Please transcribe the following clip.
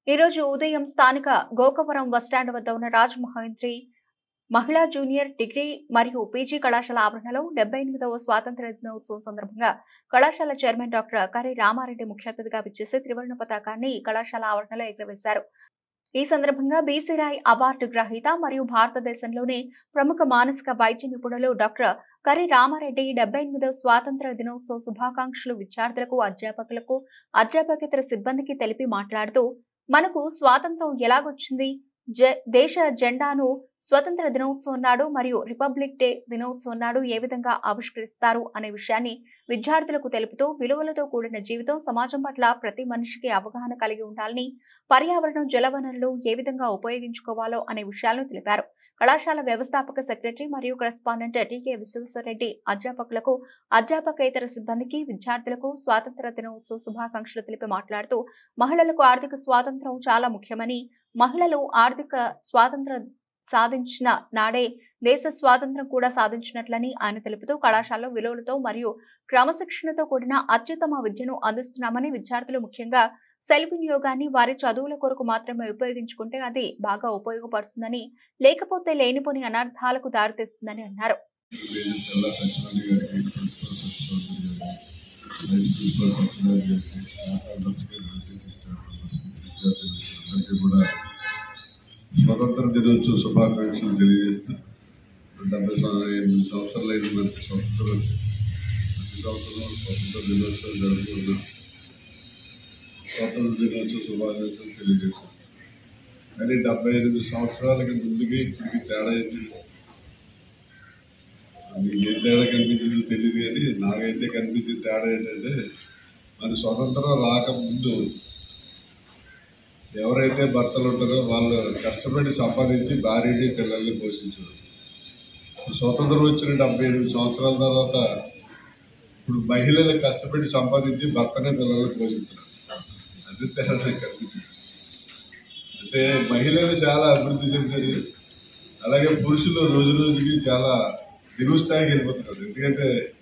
ఈ రోజు ఉదయం స్థానిక గోకవరం బస్టాండ్ వద్ద ఉన్న రాజ్ మహేంద్రి మహిళా జూనియర్ డిగ్రీ మరియు పీజీ కళాశాల ఆవరణలో 78వ స్వాతంత్ర్య దినోత్సవం సందర్భంగా కళాశాల చైర్మన్ డాక్టర్ కరి రామారెడ్డి ముఖ్య అతిథిగా విచ్చేసి త్రివర్ణ పతాకాన్ని కళాశాల ఆవరణలో ఎగురవేశారు. ఈ సందర్భంగా బీసీ రాయ్ అవార్డు గ్రహీత మరియు భారతదేశంలోని ప్రముఖ మానసిక వైద్య నిపుణులు డాక్టర్ కరి రామారెడ్డి 78వ స్వాతంత్ర్య దినోత్సవ శుభాకాంక్షలు విద్యార్థులకు, అధ్యాపకులకు, అధ్యాపకేతర సిబ్బందికి తెలిపి మాట్లాడుతూ, మనకు స్వాతంత్రం ఎలాగొచ్చింది, దేశ జెండాను స్వతంత్ర దినోత్సవం నాడు మరియు రిపబ్లిక్ డే దినోత్సవం నాడు ఏ విధంగా ఆవిష్కరిస్తారు అనే విషయాన్ని విద్యార్థులకు తెలుపుతూ, విలువలతో కూడిన జీవితం, సమాజం పట్ల ప్రతి మనిషికి అవగాహన కలిగి ఉండాలని, పర్యావరణం, జలవనరులు ఏ విధంగా ఉపయోగించుకోవాలో అనే విషయాలను తెలిపారు. కళాశాల వ్యవస్థాపక సెక్రటరీ మరియు కరెస్పాండెంట్ టీకే విశ్వేశ్వరరెడ్డి అధ్యాపకులకు, అధ్యాపకేతర సిబ్బందికి, విద్యార్థులకు స్వాతంత్ర దినోత్సవ శుభాకాంక్షలు తెలిపి మాట్లాడుతూ, మహిళలకు ఆర్థిక స్వాతంత్రం చాలా ముఖ్యమని, మహిళలు ఆర్థిక స్వాతంత్రం సాధించిన నాడే దేశ స్వాతంత్రం కూడా సాధించినట్లని ఆయన తెలుపుతూ, కళాశాలలో విలువలతో మరియు క్రమశిక్షణతో కూడిన అత్యుత్తమ విద్యను అందిస్తున్నామని, విద్యార్థులు ముఖ్యంగా సెల్ వినియోగాన్ని వారి చదువుల కొరకు మాత్రమే ఉపయోగించుకుంటే అది బాగా ఉపయోగపడుతుందని, లేకపోతే లేనిపోని అనర్థాలకు దారితీస్తుందని అన్నారు. స్వతంత్ర దినోత్సవ శుభాకాంక్షలు తెలియజేస్తూ 78 సంవత్సరాలు అయింది మనకి స్వతంత్రం వచ్చి. ప్రతి సంవత్సరం స్వతంత్ర దినోత్సవం జరుపుకుంటున్నాం. స్వతంత్ర దినోత్సవ శుభాకాంక్షలు తెలియజేస్తాం. కానీ 78 సంవత్సరాలకి ముందుకి ఇప్పటికి తేడా ఏంటి? మీకు ఏం తేడా కనిపించిందో తెలియదు, కానీ నాకైతే కనిపించిన తేడా ఏంటంటే, మన స్వతంత్రం రాకముందు ఎవరైతే భర్తలు ఉంటారో వాళ్ళు కష్టపడి సంపాదించి భార్యని, పిల్లల్ని పోషించారు. స్వతంత్రం వచ్చిన 78 సంవత్సరాల తర్వాత ఇప్పుడు మహిళలు కష్టపడి సంపాదించి భర్తనే, పిల్లల్ని పోషించారు. అది తేడా కనిపించింది. అంటే మహిళలు చాలా అభివృద్ధి చెందారు, అలాగే పురుషులు రోజు రోజుకి చాలా దిగువ స్థాయికి వెళ్ళిపోతున్నారు. ఎందుకంటే